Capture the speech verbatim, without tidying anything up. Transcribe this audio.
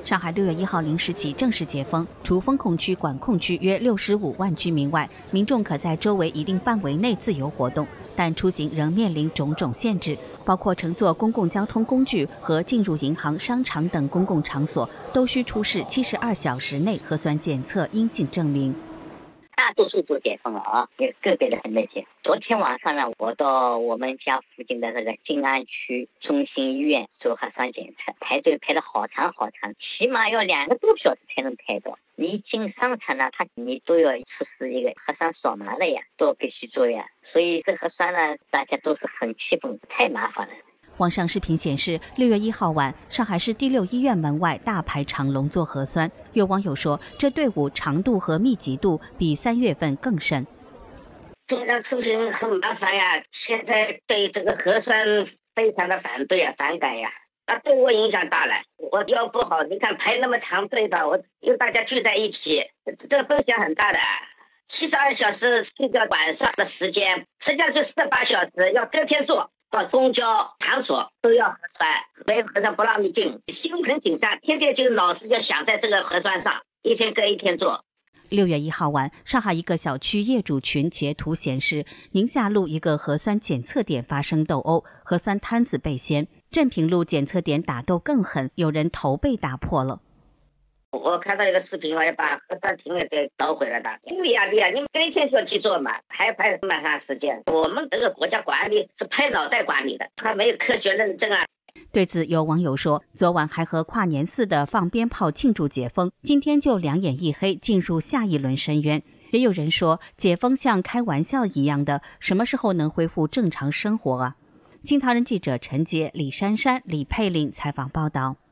上海六月一号零时起正式解封，除封控区、管控区约六十五万居民外，民众可在周围一定范围内自由活动，但出行仍面临种种限制，包括乘坐公共交通工具和进入银行、商场等公共场所，都需出示七十二小时内核酸检测阴性证明。 大多数都解封了啊，也个别的很那些。昨天晚上呢，我到我们家附近的那个静安区中心医院做核酸检测，排队排了好长好长，起码要两个多小时才能排到。你一进商场呢，他你都要出示一个核酸扫码的呀，都必须做呀。所以这核酸呢，大家都是很气愤，太麻烦了。 网上视频显示，六月一号晚，上海市第六医院门外大排长龙做核酸。有网友说，这队伍长度和密集度比三月份更深。 经常出行很麻烦呀，现在对这个核酸非常的反对啊、反感呀，那对我影响大了。我腰不好，你看排那么长队的，我因为大家聚在一起，这个风险很大的。七十二小时睡觉晚上的时间，实际上就四十八小时，要隔天做。到公交场所都要核酸，没有核酸不让你进，心很紧张，天天就脑子就想在这个核酸上，一天隔一天做。 六月一号晚，上海一个小区业主群截图显示，宁夏路一个核酸检测点发生斗殴，核酸摊子被掀；镇平路检测点打斗更狠，有人头被打破了。 我看到一个视频，我要把核酸亭也给捣毁了的，因为压力啊，你们隔一天就要去做嘛，还排蛮长时间。我们这个国家管理是拍脑袋管理的，它没有科学认证啊。 对此，有网友说，昨晚还和跨年似的放鞭炮庆祝解封，今天就两眼一黑，进入下一轮深渊。也有人说，解封像开玩笑一样的，什么时候能恢复正常生活啊？新唐人记者陈杰、李珊珊、李佩玲采访报道。